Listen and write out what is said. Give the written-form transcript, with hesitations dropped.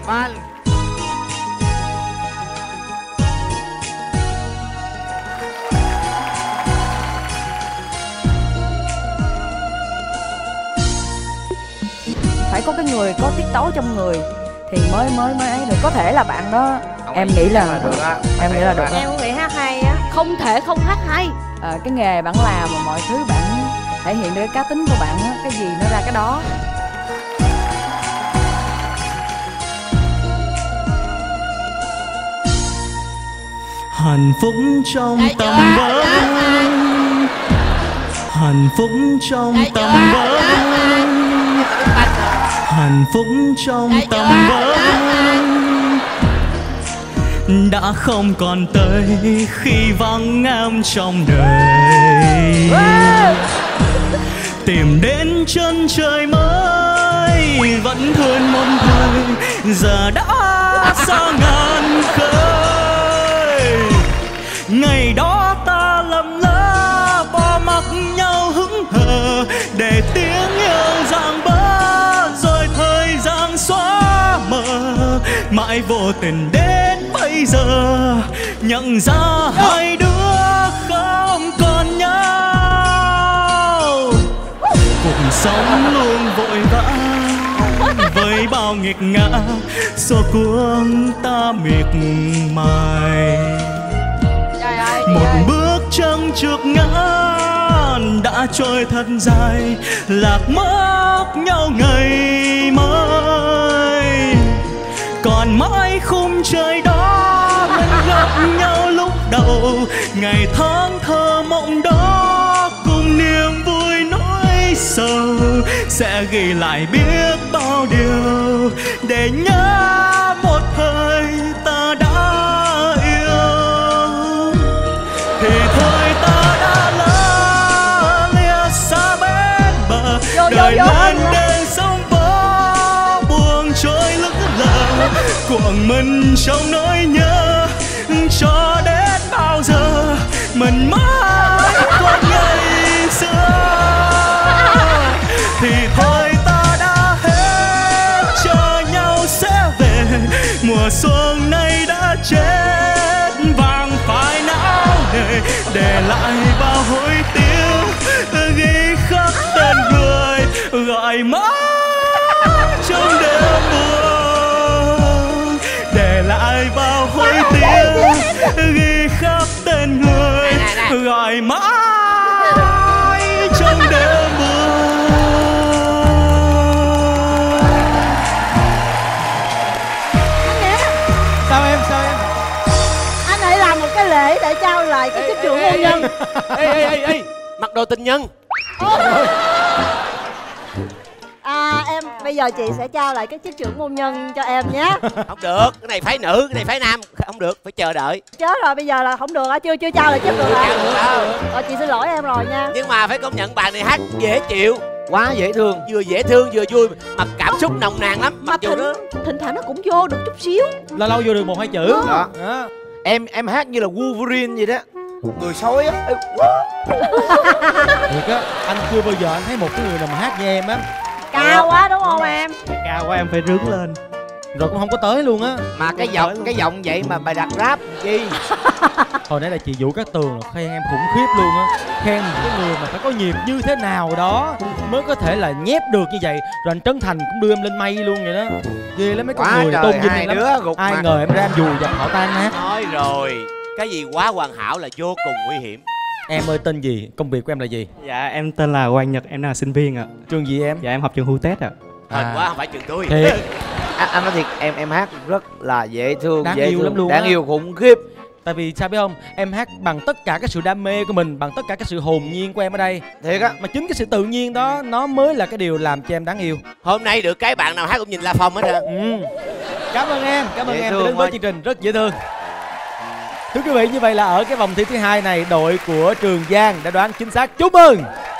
Và phải có cái người có tiết tấu trong người thì mới ấy được. Có thể là bạn đó em nghĩ là được á. Em nghĩ là được á. Em nghĩ hát hay á, không thể không hát hay. Cái nghề bạn làm mà mọi thứ bạn thể hiện được cái cá tính của bạn á, cái gì nó ra cái đó. Hạnh phúc trong tầm với, hạnh phúc trong tầm với, hạnh phúc trong tầm với đã không còn tới khi vắng em trong đời. Tìm đến chân trời mới vẫn thương một thời, giờ đã xa ngàn khơi. Ngày đó ta lầm lỡ bỏ mặc nhau hững hờ, để tiếng yêu rạng bỡ rồi thời gian xóa mờ. Mãi vô tình đến bây giờ nhận ra hai đứa không còn nhau. Cuộc sống luôn vội vã với bao nghịch ngã, số cuộc ta miệt mài. Một bước chân trượt ngã đã trôi thật dài, lạc mất nhau ngày mai. Còn mãi khung trời đó mình gặp nhau lúc đầu, ngày tháng thơ mộng đó cùng niềm vui nỗi sầu sẽ ghi lại biết bao điều để nhớ một thời ta đã yêu. Thì thôi ta đã lỡ lìa xa bên bờ, đời lên đêm sóng vỗ buông trôi lững lờ. Cuộc mình trong nỗi nhớ cho đến bao giờ mình mãi còn ngày xưa. Thì thôi ta đã hết chờ nhau sẽ về, mùa xuân này đã chết vàng phải não nề, để lại bao hối tiếc ghi khắc tên người gọi mãi trong đêm buồn. Để lại bao hối tiếc ghi khắc tên người gọi mãi trong đêm buồn. sao em Anh hãy làm một cái lễ để trao lại cái chức trưởng hôn nhân. ê mặc đồ tình nhân. Em bây giờ chị sẽ trao lại cái chức trưởng hôn nhân cho em nhé. Không được, cái này phái nữ, cái này phái nam, không được, phải chờ đợi. Chết rồi, bây giờ là không được á, chưa trao lại chức được hả? Rồi chị xin lỗi em rồi nha. Nhưng mà phải công nhận bạn này hát dễ chịu, Quá dễ thương. vừa dễ thương vừa vui mà cảm xúc nồng nàn lắm. Mà Mặc dù đó thỉnh thoảng nó cũng vô được chút xíu. Lâu lâu vô được một hai chữ. Đó. Đó. Em hát như là Wolverine vậy đó, người sói á. Thiệt á, anh chưa bao giờ anh thấy một cái người nào mà hát như em á. Cao quá đúng không em? Cao quá em phải rướng lên. Rồi cũng không có tới luôn á. Mà cái giọng vậy mà bài đặt rap chi. Hồi nãy là chị Vũ Cát Tường là khen em khủng khiếp luôn á. Khen một cái người mà phải có nhịp như thế nào đó mới có thể là nhép được như vậy. Rồi anh Trấn Thành cũng đưa em lên mây luôn vậy đó. Ghê lắm mấy con Quá người trời, tôn vinh hai em đứa lắm. gục Ai mặt. ngờ em ra em dù dập họ tan nát. nói rồi, cái gì quá hoàn hảo là vô cùng nguy hiểm. Em ơi tên gì? Công việc của em là gì? Dạ em tên là Quang Nhật, em đang là sinh viên ạ. Trường gì em? Dạ em học trường HUTET ạ. Hên quá không phải trường tôi. Thiệt. Anh nói thiệt, em hát rất là dễ thương, Đáng dễ yêu thương, lắm luôn đáng á. yêu khủng khiếp. Tại vì sao biết không? Em hát bằng tất cả cái sự đam mê của mình, bằng tất cả cái sự hồn nhiên của em ở đây. Thiệt á. Mà chính cái sự tự nhiên đó nó mới là cái điều làm cho em đáng yêu. Hôm nay được cái bạn nào hát cũng nhìn La Phong hết trơn. Cảm ơn em, cảm ơn Dễ em thương đã đến với quá. chương trình rất dễ thương. Thưa quý vị, như vậy là ở cái vòng thi thứ hai này, đội của Trường Giang đã đoán chính xác. Chúc mừng.